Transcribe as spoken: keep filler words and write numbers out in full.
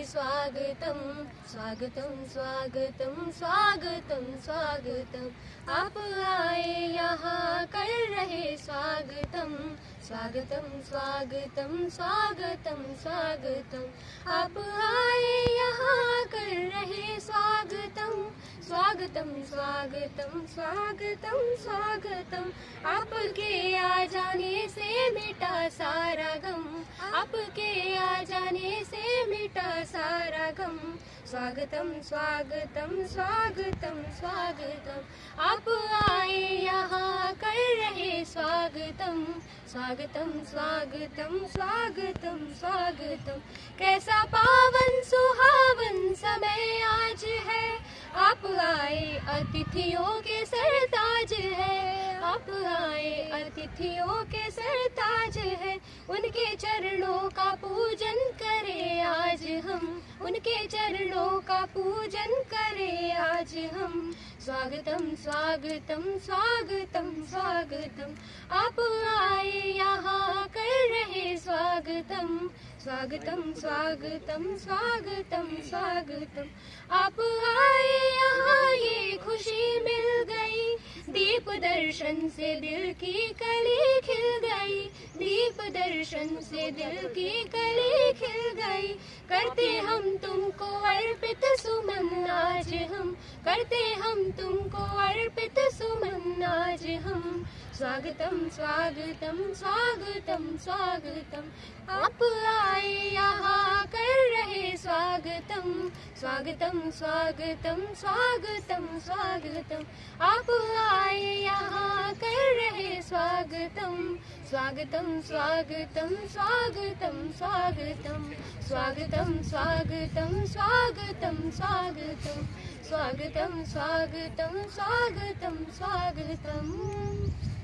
स्वागतम स्वागतम स्वागतम स्वागतम स्वागतम। आप आए यहाँ कर रहे स्वागतम स्वागतम स्वागतम स्वागतम स्वागतम। आप आए यहाँ कर रहे स्वागतम स्वागतम स्वागतम स्वागतम स्वागतम। आपके आ जाने से मिटा सारा गम, आपके आ जाने से मिटा सारा गम। स्वागतम स्वागतम स्वागतम स्वागतम। आप आए यहाँ कर रहे स्वागतम स्वागतम स्वागतम स्वागतम स्वागतम। कैसा पावन सुहावन समय आज है, आप आए अतिथियों के सरताज है, आप आए अतिथियों के सरताज है। उनके चरणों का पूजन करें आज हम, उनके चरणों का पूजन करें आज हम। स्वागतम स्वागतम स्वागतम स्वागतम। आप आए यहाँ कर रहे स्वागतम स्वागतम स्वागतम स्वागतम स्वागतम। आप आए यहाँ ये खुशी मिल गई, दीप दर्शन से दिल की कली खिल गई, दीप दर्शन से दिल की कली खिल गई। करते हम तुमको अर्पित सुमन आज हम, करते हम तुमको अर्पित सुमन आज हम। स्वागतम स्वागतम स्वागतम स्वागतम। आप आए यहाँ कर रहे स्वागतम स्वागतम स्वागतम स्वागतम स्वागतम। आप आए यहाँ कर रहे स्वागतम स्वागतम स्वागतम स्वागतम स्वागतम स्वागतम स्वागतम स्वागतम स्वागतम स्वागतम स्वागतम स्वागतम स्वागतम।